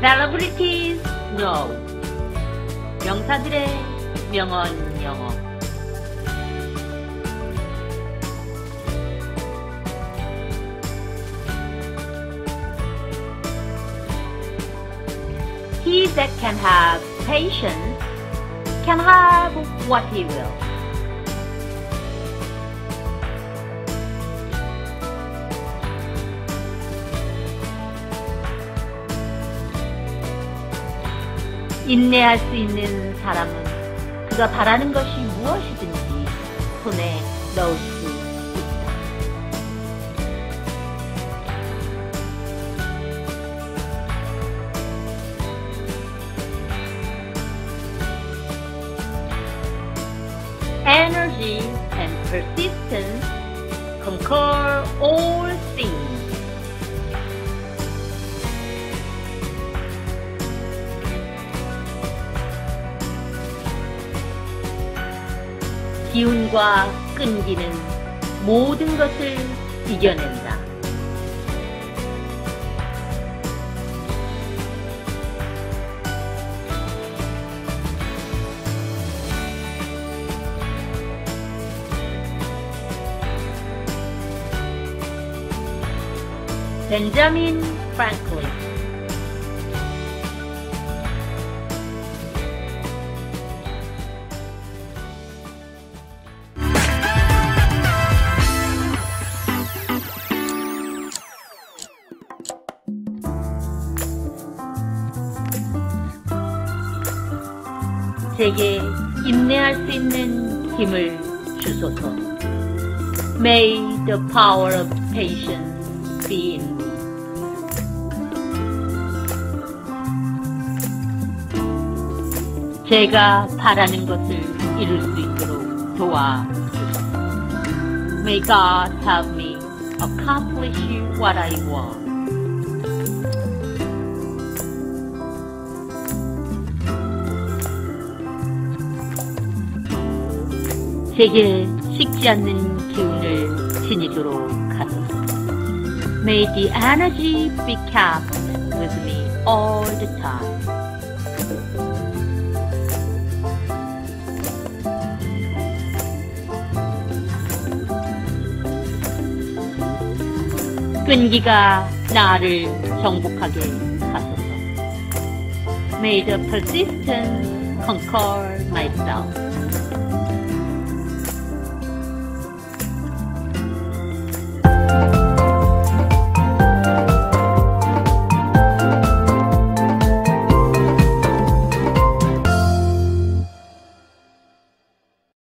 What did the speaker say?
Celebrities know. 명사들의 명언 영어. He that can have patience can have what he will. 인내할 수 있는 사람은 그가 바라는 것이 무엇이든지 손에 넣을 수 있다. Energy and persistence conquer all things. 기운과 끈기는 모든 것을 이겨낸다. Benjamin Franklin. 제게 인내할 수 있는 힘을 주소서. May the power of patience be in me. 제가 바라는 것을 이룰 수 있도록 도와주소서. May God help me accomplish what I want. 제게 식지 않는 기운을 지니도록 하소서. May the energy be kept with me all the time. 끈기가 나를 정복하게 하소서. May the persistence conquer myself.